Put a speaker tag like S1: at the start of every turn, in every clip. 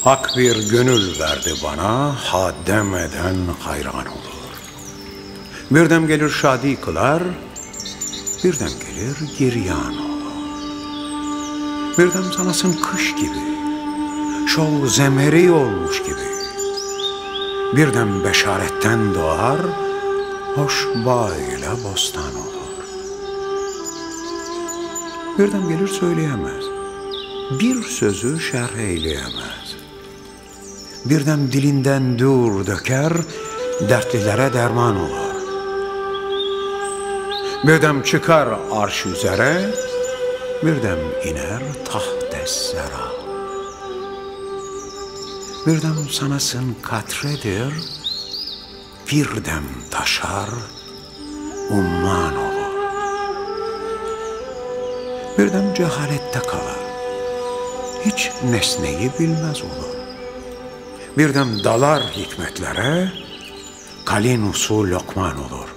S1: Hak bir gönül verdi bana, ha demeden hayran olur. Birden gelir şadi kılar, birden gelir giryan olur. Birden sanasın kış gibi, şol zemheri olmuş gibi. Birden beşaretten doğar, hoş bağ ile bostan olur. Birden gelir söyleyemez, bir sözü şerh eyleyemez. Birden dilinden dur döker, dertlilere derman olur. Birden çıkar arş üzere, birden iner taht-ı sera. Birden sanasın katredir, birden taşar, umman olur. Birden cehalette kalır, hiç nesneyi bilmez olur. Birden dalar hikmetlere, kalin usul lokman olur.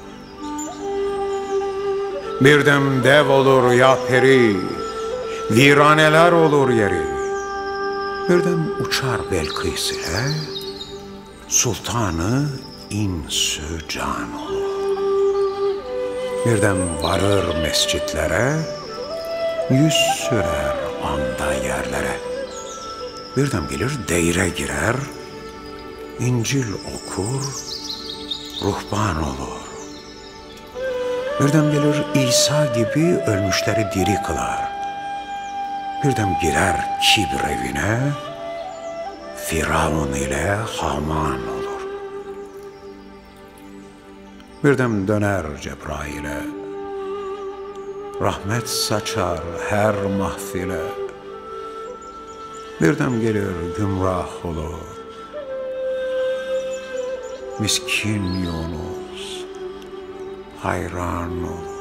S1: Birden dev olur ya peri, viraneler olur yeri. Birden uçar Belkıs ile, sultanı insü can olur. Birden varır mescitlere, yüz sürer anda yerlere. Birden gelir deyre girer, İncil okur, ruhban olur. Birden gelir İsa gibi ölmüşleri diri kılar. Birden girer kibir evine, Firavun ile Haman olur. Birden döner Cebrail'e, rahmet saçar her mahfile. Birden gelir gümrah olur, miskin Yunus hayran olur.